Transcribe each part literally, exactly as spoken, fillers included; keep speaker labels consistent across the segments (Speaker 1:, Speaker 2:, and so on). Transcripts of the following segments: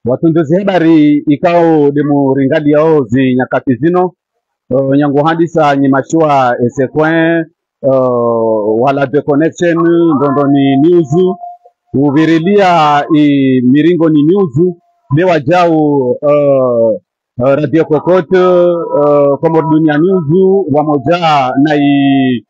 Speaker 1: watunduzi habari ikao demu ringali yao zi nyakati zino uh, nyango handisa nyimashua esekwen uh, wala de connection ndondo ni news uvirilia i miringo ni news lewa jau uh, uh, radio kokote uh, komo dunia news wamoja na i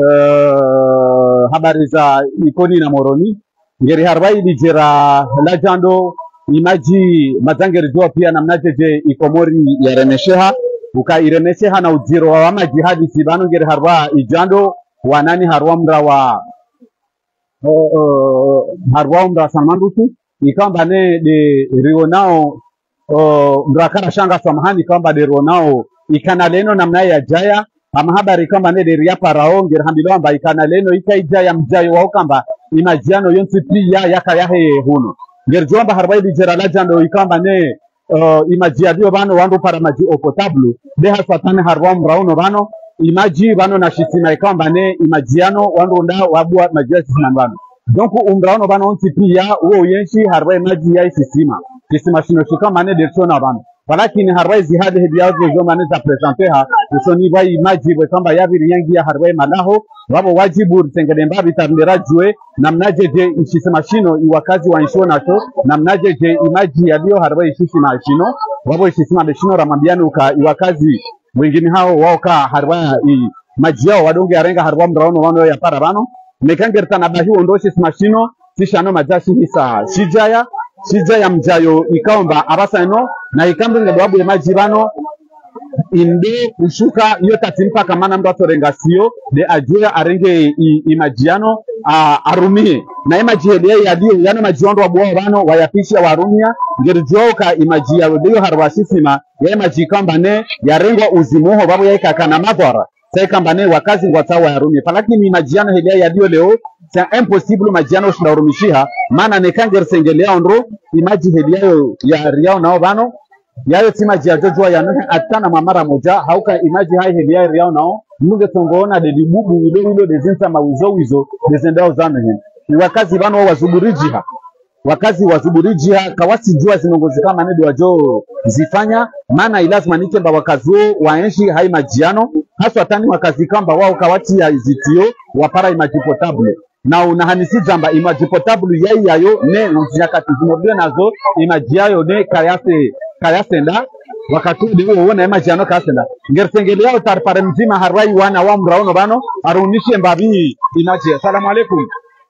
Speaker 1: uh, habari za ikoni na moroni ngeri harbai dijera lajando imaji mazangeri jua pia namnajeje ikomori ya remesheha uka iremesheha na ujiro wa maji hadi sibano ngeri harwa ijando wanani harwa mra wa uh, uh, harwa mra samandutu ikamba ne de rionao uh, mrakara shanga samahani kamba de rionao ikana leno namna ya jaya ama habari kamba ne de riapa rao ngeri hambilo amba ikana leno ikaijaya mjayo wao kamba imajiano yonsi pia yaka yahe huno gerjomba harbai dijera lajando ikamba ne uh, imajia dio bano wandu para maji opotable de hasatane harwa mrauno bano imaji bano na shitina ikamba ne imajiano wandu nda wabua majia sisina bano donc umrauno bano onti pia uo yenshi harbai maji ya isisima kisima shino shikamba ne derchona bano walakini harbai zihade hediyazo zoma ne za presente ha usoni bai maji wekamba yaviri yangi ya harbai malaho wabo wajibu tengene mbabi tarndera jue namnaje je ishisema shino iwakazi wa inshona to namnaje je imaji yaliyo harbai ishishima shino wabo ishishima beshino ramambiano ka iwakazi wengine hao wao ka harba i maji yao wadonge arenga harba mraono wano ya para bano mekangerta na bahi ondoshi smashino sishano majashi hisa shijaya shijaya mjayo ikaomba abasa eno na ikambe ngedwabu ya maji bano inde ushuka iyo tatimpa kamana mdo atorengasio de ajira arenge imajiano arumie na imajihelia ya diyo yana majiondo wa buwa wano wayapisha warumia ngerijoka imajia diyo harwashisima ya imajikamba ne ya rengwa uzimuho babu ya ikakana madhara sa ikamba ne wakazi ngwatawa ya rumie palakini imajiano helia ya diyo leo c'est impossible majiano ushinda urumishiha mana nekanger sengelea ondro imajihelia ya riao nao bano yayo tima jia jojua ya nuhe atana mamara moja hauka imaji hai helia riao nao munge tongoona de dibubu wilo wilo de zinsa mawizo wizo de zendao zano hen ni wakazi bano wa wazuburijiha wakazi wazuburijiha kawasi jua zinongozi kama nedu wajo zifanya mana ilazima nikemba wakazi waenshi hai majiano hasu atani wakazi kamba wao kawati ya izitio wapara imaji potable na unahanisi jamba imaji potable yai yayo ne uzinyakati zimobile nazo imaji yayo ne kayase kayasenda wakati ndio uone majiano kayasenda ngersengeli yao tarpare mzima harwai wana wa mraono bano arunishe mbabi inaje. Asalamu alaykum.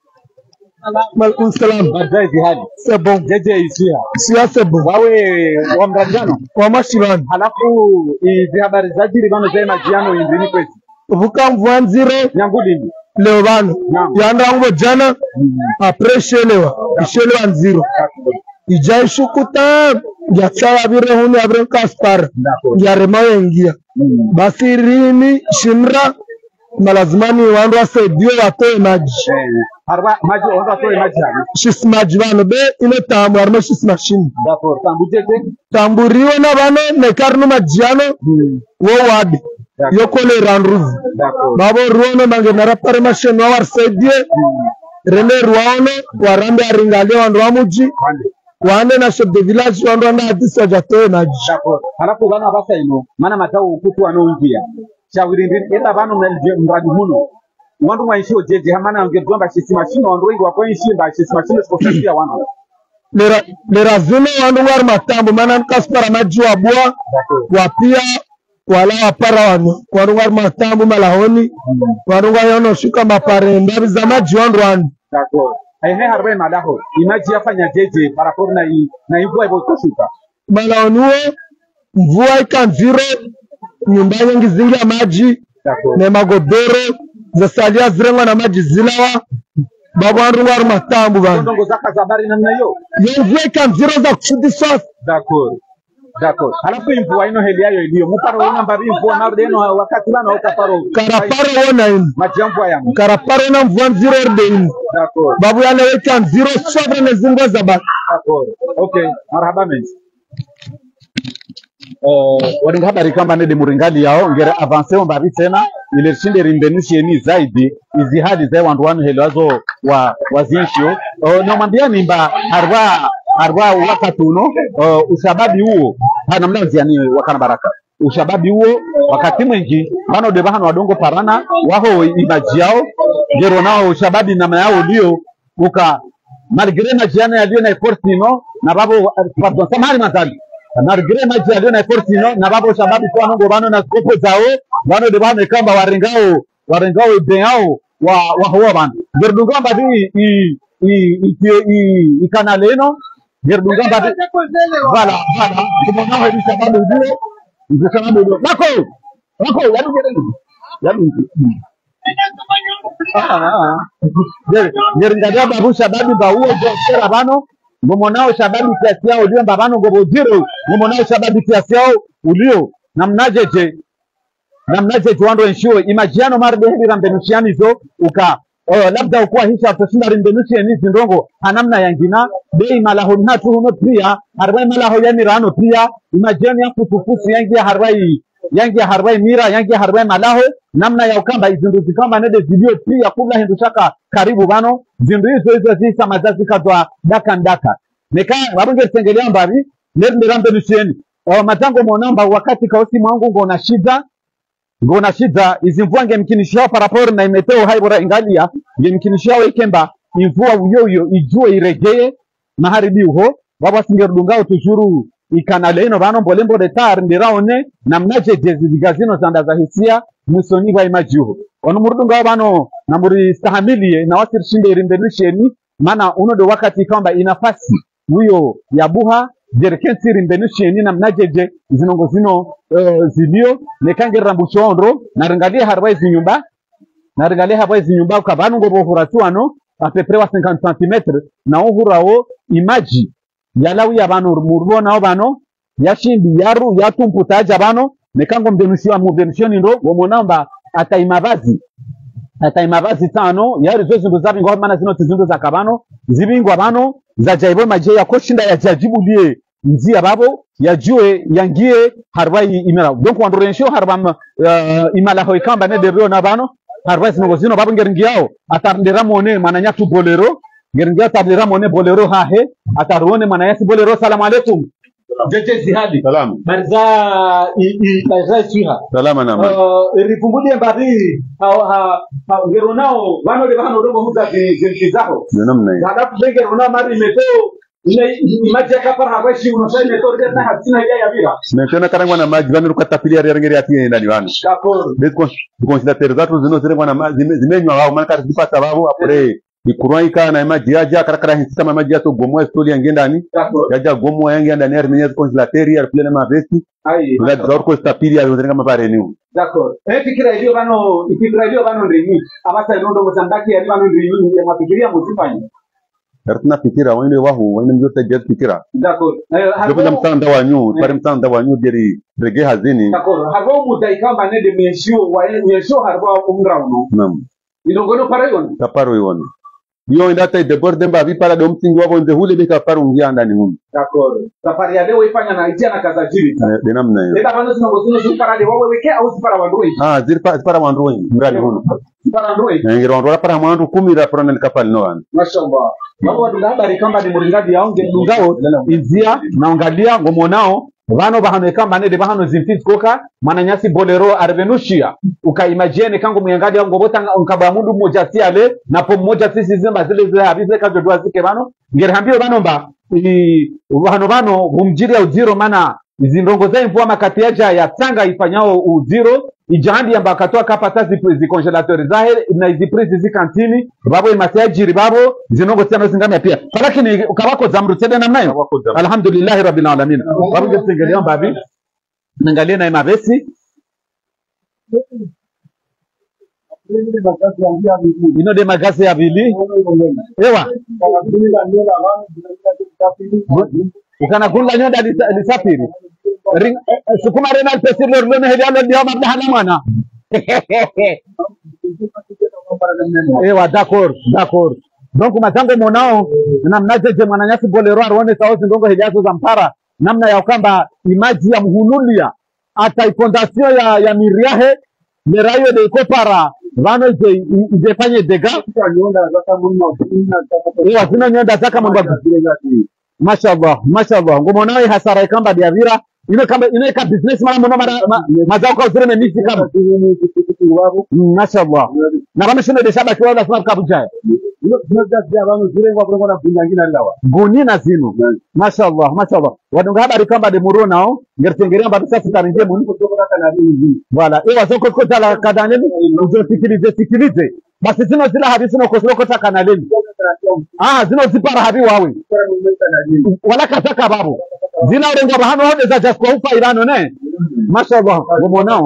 Speaker 2: Malkum salam.
Speaker 1: Badai jihadi.
Speaker 2: C'est bon.
Speaker 1: Jeje isia.
Speaker 2: Sia c'est bon.
Speaker 1: Wawe wa mrajano.
Speaker 2: Kwa mashirani.
Speaker 1: Halafu hizi habari za jiri bano za majiano indini kwesi.
Speaker 2: Vuka mvuanzire.
Speaker 1: Nyangudini.
Speaker 2: Leo bano. Yanda ngo jana. Après shelewa. Shelewa nziro. Ijai shukuta. Ya chawa vire huni abre kaspar. Ya remawe ingia. Basi rini shimra. Malazimani wandu wa saidio watoe maji.
Speaker 1: Harba maji wandu watoe maji hali.
Speaker 2: Shis maji wano be ile tambu harma shis machine.
Speaker 1: D'accord. Tambu jete?
Speaker 2: Tamburiwa na wano nekarnu majiano. Hmm. Wo wadi. Yokole ranruzi. D'accord. Babo ruono mange narapare machine wawar saidie. Hmm. Rende ruono warambe aringalia wandu wa muji. Wande. Wande na chef de village wandu wanda hadisi wajatoe maji. D'accord.
Speaker 1: Halafu gana basa ino. Mana matau ukutu wano ungia. Shawiri ndini enda bano mradi huno wandu waishio jeje hamana ngedwamba shisi machine wandu wengi wapo ishi mba shisi machine sikosia wandu
Speaker 2: lera lera zune wandu war matambo mana kaspara maji wa bua wapia wala wapara wandu wandu war matambo malahoni wandu wayono shuka mapare ndabi za maji wandu wandu
Speaker 1: d'accord ehe harbe madaho imaji yafanya jeje parapor na i na ibwa ibo kushuka
Speaker 2: malahoni mvua ikanziro nyumba nyingi zingia maji na magodoro za salia zirengwa na maji zilawa babu wandu waru matambu bana
Speaker 1: ndongo zaka za habari namna hiyo
Speaker 2: yenzi kanziro za kushudi sauce.
Speaker 1: D'accord d'accord halafu mvua ino heli yayo iliyo muparo ina mbabi mvua na deno wakati bana ukaparo
Speaker 2: karaparo wona ino
Speaker 1: maji ya mvua yangu
Speaker 2: karaparo na mvua nziro erde ino
Speaker 1: d'accord
Speaker 2: babu yale weka nziro sobre na zingo za bana
Speaker 1: d'accord okay marhaba menzi Uh, wadunga habari kwamba nede muringali yao ngere avance omba bitena ile shinde rimbenushi ni zaidi izi hadi za wandu wanu helazo wa wazinshio uh, no mambia nimba harwa arwa wakati uno uh, ushababi huo hana mlanzi yani wakana baraka ushababi huo wakati mwingi bano de bahano wadongo parana waho imaji yao ngero nao ushababi na yao ndio uka malgré na jiana ya na Fortino na babo pardon samahani mazali malgré na jiana na Fortino na babo shababi kwa ngo bano na skopo zao bano de bahano kamba warengao warengao ideao wa wa huwa bana ngerdungamba di i i i i kanaleno ngerdungamba di voilà voilà kumona hadi sababu ndio ndio sababu ndio bako bako yadu gereni yadu ah ah ngeringadia babu sababu ba huo jera bano ngomonao sababu kiasi yao ndio babano ngobojiro ngomonao sababu kiasi yao ulio namnajeje namnaje tuando ensure imajiano marbe hili rambenusiani zo uka oh, labda ukuwa hisha atashinda rambenusiani hizi ndongo hanamna yangina bei malaho natu huno pia harwai malaho yani rano pia imajiano ya kutufusi yangi ya harwai yangi ya harwai mira yangi ya harwai malaho namna ya ukamba izinduzi kamba nede video pia kula hindu shaka karibu bano zindu hizo hizo zisa mazazi kadwa daka ndaka neka wabunge tengelea mbari nede rambenusiani oh, matango monamba wakati kausi mwangu ngona shida ngona shida izimvua ngemkinishia paraporo na imeteo haibora ingalia ngemkinishia ikemba imvua uyoyo ijue iregeye maharibi uho baba singerudungao tujuru ikanaleno bano mbolembo de tar ndiraone na mnaje jezigazino zanda za hisia musoni wa imaji uho ono murudungao bano na muri stahamilie na wasir shinde irimbenusheni mana uno de wakati kamba inafasi uyo ya buha jerekensi rimbenusheni na mnajeje zinongo zino uh, zilio nekangera rambuchondro na rengalia harwai zinyumba na rengalia harwai zinyumba ukabanu ngobo huratuano apepre wa cinquante centimeters na uhurao imaji yalawi ya bano murbo nao bano yashindi yaru yatumputaja bano nekango mbenushiwa mbenushioni ndo womonamba ataimabazi ataimabazi tano yari zoezi ndo zabi ngwa mana zino tizindo za kabano zibingwa bano za jaibo maje ya koshinda ya jajibu liye nzia babo yajue yangie harwai imela donc wandorensho harbam uh, imala hoy kamba ne derio na bano harwai sino zino babo ngeringiao atardera mone mananya tu bolero ngeringiao atardera mone bolero ha he atarone mananya si bolero salamu alaykum jeje zihadi
Speaker 3: salamu
Speaker 1: barza i i barza siha
Speaker 3: salama na
Speaker 1: uh, rikumbulie mbadi ha ha ngeronao bano de bano dogo huza zilizao
Speaker 3: namna hiyo
Speaker 1: halafu ngeronao mari meteo ile imaji akapara haweshi unosai metode na hatina ya bila
Speaker 3: metona karangwa na maji bano rukatapili ya rengeri ati ndani wanu
Speaker 1: d'accord
Speaker 3: besko consider zatu zino zirengwa na maji zimenywa wao maana kati zipata wao apre ikuruaika na maji yaja karakara hisita maji yato gomo story yange ndani yaja gomo yange ndani ya menyezi consilateri ya plena mavesti ai la dorko stapili ya zenga mabare niu
Speaker 1: d'accord eh fikira hiyo bano fikira hiyo bano ndini amasa inondo mozambaki ya bano ndini ya mafikiria muzifanya
Speaker 3: Kartuna fikira wende wahu wende mjote jet fikira.
Speaker 1: D'accord.
Speaker 3: Jopo mtanda wanyu, pare mtanda wanyu deri rege hazini.
Speaker 1: D'accord. Harbo mudai kamba ne de mensio wa mensio harbo umra uno.
Speaker 3: Naam.
Speaker 1: Ilongono pare yon.
Speaker 3: Kaparo yon. Yo indata de borde mba vipara de mtingi wabo nde hule bika paru ngia ndani humu.
Speaker 1: D'accord. Safari ya leo ifanya na itia na kaza jiri.
Speaker 3: De namna hiyo.
Speaker 1: Leta bando sina ngosino zipara de wawe weke au zipara wandoi.
Speaker 3: Ah, zipara zipara wandoi mradi huno.
Speaker 1: Zipara wandoi.
Speaker 3: Ngiro wandoi para mwandu kumi ra para nikapali no wan.
Speaker 1: Mashallah. Mambo ndabari kamba ni muringadi yaonge ndungao izia naangalia ngomonao vano bahano kamba ne de bahano zimfis koka mananyasi bolero arvenushia ukaimagine kangu muyangadi yango bota nkaba mundu mmoja si ale na po mmoja sisi zimba zile zile habize kazo dwa zike vano ngerambio vano mba i vano vano humjiri ya uziro mana izindongo za mvua makati yaja ya tanga ifanyao uziro ijahandi yamba katoa kapata zi congelateur zahe na izi prizi zi kantini babo imatajiri babo zinongo tena zingamia pia lakini ukawako zamru tena namna hiyo alhamdulillah rabbil alamin babo ngesengelea babi nangalia na mavesi ino de magasi ya bili ewa ukana kula nyoda lisafiri ring sukuma renal pesir lorne hedi alo dia mabda hala mana ewa d'accord d'accord donc matango monao namna jeje mwananyasi bolero arone sawa ndongo hedi aso zampara namna ya ukamba imaji ya mhululia ata fondation ya ya miriahe merayo de kopara vano je ijefanye dega ewa sina nyonda zaka mambo mashallah mashallah ngomona we hasara ikamba dia vira ine kamba ine ka business mara mona mara mazao kwa zile misi kama mashallah na kama shino de shaba kwa la smart kabuja ino tunazia bano zile ngwa kwa na kunyangina lawa guni na zino mashallah mashallah wadunga habari kamba de muro nao ngertengeria mbabu sasa tarinje muni kutoka kana nini wala ewa soko kota la kadaneni uzo sikilize sikilize basi zino zila hadisi no koslo kota kana leni ah zino zipara habi wawe wala kataka babu zina urenga bahano hode za just kwa ufa irano ne mashallah ngomonao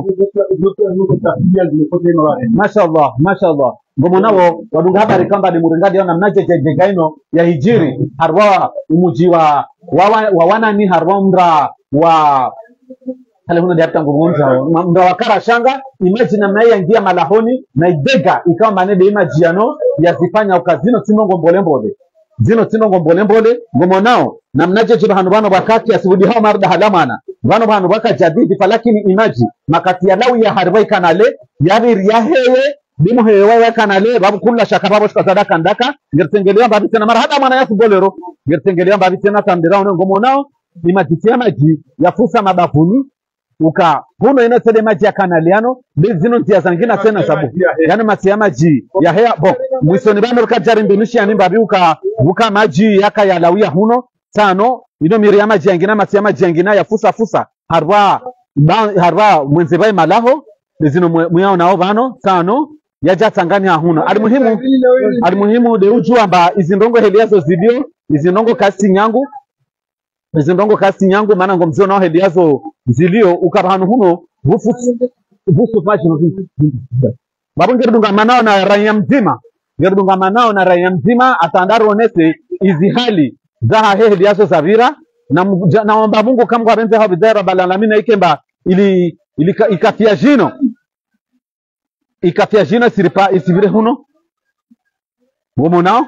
Speaker 1: mashallah mashallah ngomonao wadunga habari kamba de murengadi ona mnaje jejegaino ya hijiri harwa umuji wa wa wana ni harwa mra wa hale huno diapta ngurunza mra wa Karashanga imagine namna ya ngia malahoni na idega ikawa manede imajiano ya zifanya ukazino tinongo mbolembole zino tinongo mbolembole ngomonao na mnajeje bahano bano bakati asibudi hao marda halamana bano bano baka jadidi falakini imaji makati ya lawi ya harbai kanale yani riaheye dimu hewa ya kanale babu kula shaka babu shika sadaka ndaka ngertengelea babu tena mara hada mana yasu bolero ngertengelea babu tena tandira ono ngomonao imaji maji ya fusa mabafuni uka huno ina tele maji ya kanaliano bezino tia zangina tena sabu yani matia maji ya hea bo mwisoni bano kajari mbinishi ya nimba uka uka maji yaka ya lawia huno tano ino miri ya maji yangina matia maji yangina ya fusa fusa harwa harwa mwenzebai malaho bezino muyao nao bano tano ya jatangani huno alimuhimu alimuhimu de ujua mba izindongo heliazo zidio izindongo kasi nyangu izindongo kasi nyangu maana ngomzio nao heliazo zilio ukabahanu huno bufu bufu maji babu ngerdunga manao na raia mzima ngerdunga manao na raia mzima atandaro onese izi hali zaha hehe yaso zavira na naomba Mungu kama kwa benze hao bidara balalamina ikemba ili ili ikafia jino ikafia jino siripa isivire huno womo nao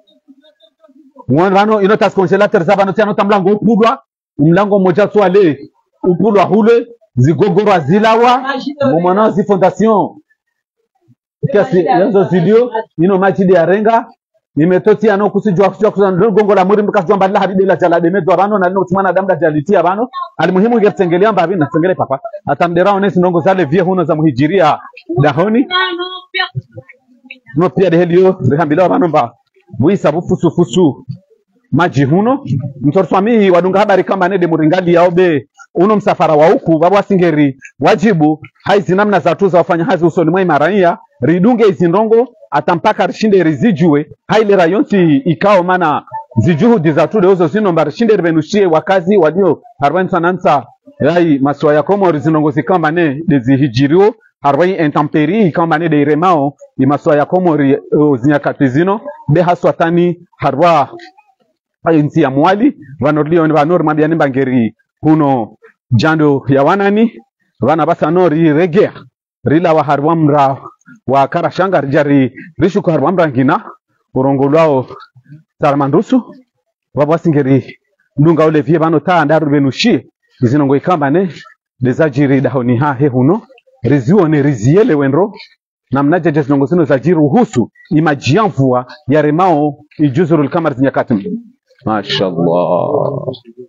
Speaker 1: wano ino tas congelateur zaba no tiano tamlango upulwa mlango moja swale upulwa hule zigogoro zilawa womo nao zi fondation kasi yanzo zilio ino majidi ya renga nimetoti ano kusijua kusijua kusijua gongo la muri mkasijua mbadala hadide la jala demedwa bano na lino tumana damda jalitia bano alimuhimu ngetengelea mbavi na tengele papa atamdera onesi nongo zale vie huno za muhijiria dahoni no pia de helio rehambila bano mba buisa bufusu fusu maji huno mtorfami wadunga habari kama nede muringali yaobe uno msafara wa huku babu asingeri wajibu haizi namna za tuza wafanya hazi usoni mwa imaraia ridunge izindongo atampaka rishinde rizijue haile rayonti ikao mana zijuhudi za tude uzo zino mba rishinde ribenushie wakazi walio harwani sanansa yai maswa ya komo rizinongo zikamba ne dezi hijirio harwani entemperi ikamba ne de iremao imaswa ya komo ri uh, zinyakati zino de haswa tani harwa inti ya mwali vanolio ni vanori mabiani mbangeri huno jando ya wanani vana basa nori regea rila wa harwa mra wa Karashanga rijari rishuko harwa mra ngina urongolwao Salamandusu wabasingeri ndunga ule vie bano taa ndaru benushi izinongo ikamba ne dezajiri dahoni ha he huno riziwo ne riziele wenro na mnaja jezinongo zino zajiri uhusu imajiamvua ya remao ijuzurul kamar zinyakati mashallah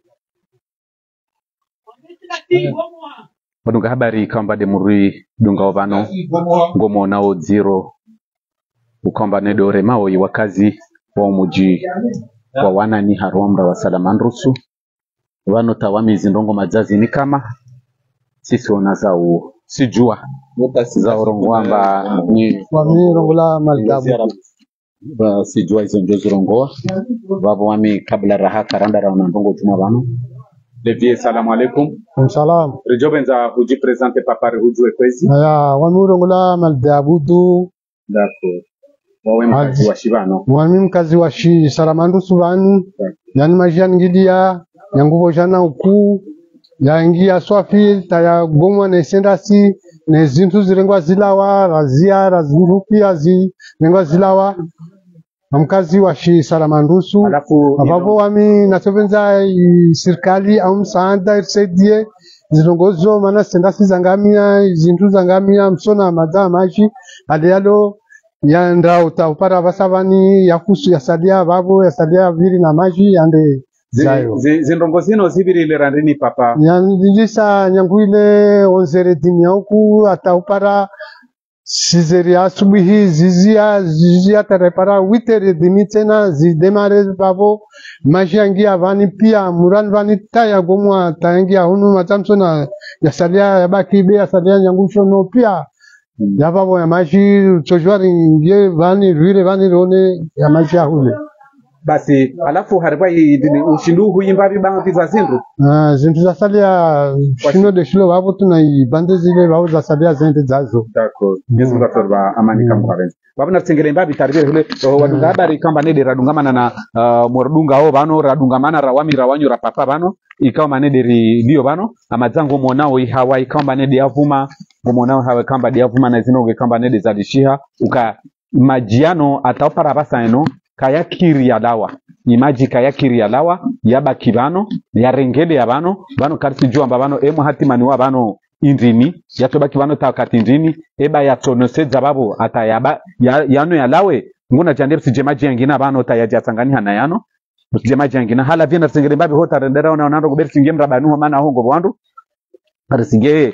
Speaker 1: wadunga habari kamba de muri dunga ovano ngomo nao zero ukamba ne dore mao wakazi wa muji wa wana ni haromra wa Salamandusu wano tawami zindongo majazi ni kama sisi wanazao sijua za urongwamba ni
Speaker 2: wami rongola maldabu
Speaker 1: ba sijua hizo ndio zirongoa babo wami kabla raha karanda ra ndongo tuma bano Levier, salam alaikum.
Speaker 2: Salam.
Speaker 1: Rejobenza huji presente papare hujue kwezi.
Speaker 2: Aya, wami rongola maldabudu.
Speaker 1: D'accord. Wawe mkazi wa shibano.
Speaker 2: Wami mkazi wa shi Salamandusu bani. Yani majian ngidia, yanguvo jana uku, yangia swafi, taya gomwa na sendasi, na zintu zirengwa zilawa, razia, razinrupi, azi, rengwa zilawa. Mkazi wa shi Salamandusu abapo wami nasovenza serikali au msaada irsaidie zilongozo maana sendasi zangamia zintu zangamia msona madha maji alialo yanda utapata basabani yakusu yasadia babo yasadia vili na maji ande zayo
Speaker 1: zindongo zino zibiri randini papa
Speaker 2: nyanjisa nyanguile onzere dini huku ataupara sizeri asubuhi zizia zizia tarepara witere dini tena zidemare babo mashangi avani pia muran vani taya gomwa tayangi hunu matamsona yasalia yabaki be yasalia nyangusho no pia ya babo ya maji chojwari ngie vani rwire vani rone ya maji hule
Speaker 1: basi alafu hariba idini ushindu huimba bibanga pizwa zindu
Speaker 2: ah zindu zasalia shino de shilo babo tuna ibande zile babo zasalia zende zazo
Speaker 1: d'accord yesu ngatorba amani kama kabenzi babo na tsengele mbabi taribere hule wadunga habari kamba nede radungamana na uh, mordunga ho bano radungamana rawami rawanyu rapapa bano ikawa manede ri dio bano amadzango monao ihawa ikamba nede yavuma monao hawe kamba dia vuma na zino kamba nede zadishiha uka majiano ataopara basa eno kaya kiri ya dawa imaji kaya kiri ya dawa yaba kibano ya rengede ya bano bano karisi jua mbabano emo hatimani wa bano indini yatoba kibano takati indini eba ya tono seza babo ata yaba ya, yano ya lawe nguna jandep si jemaji yangina bano ta ya jatangani hana yano jemaji yangina hala vina singere mbabi hota rendera ona onando kuberi singem rabanu ho mana hongo bwandu arisinge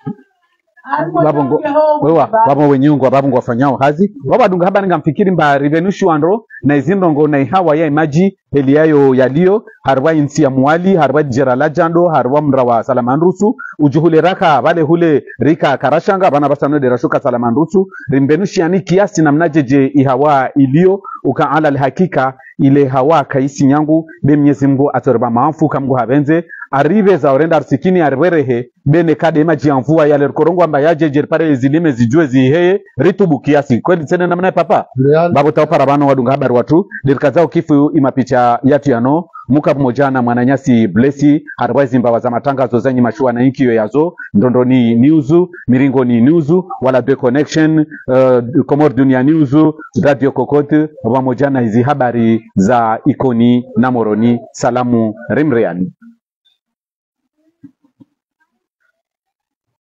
Speaker 1: babongo wewa babo wenyungu babongo wafanyao hazi baba dunga haba ngamfikiri mba revenue andro na izindongo na ihawa ya imaji eliayo yalio harwa insi ya mwali harwa jerala jando harwa mrawa salamanrusu ujuhule raka vale hule rika karashanga bana basano de rashuka salamanrusu rimbenushi yani kiasi na mnajeje ihawa ilio uka ala alhakika ile hawa kaisi nyangu be Mwenyezi Mungu atorba maamfu kamgu habenze arive za orenda arsikini arwerehe bene kade maji ya mvua yale korongo amba yaje jerpare zilime zijue ziheye ritubu kiasi kweli tena namna papa
Speaker 2: Leal.
Speaker 1: Babu taopara bano wadunga habari watu dirikazao kifu imapicha yatu yano muka pamoja na mwananyasi blesi harwaizi mbawa za matangazo zenye mashua na inkio yazo ndondo ni newsu miringo ni newsu wala The Connection uh, Komor Dunia Newsu Radio Kokote pamoja na hizi habari za ikoni na moroni salamu rimreani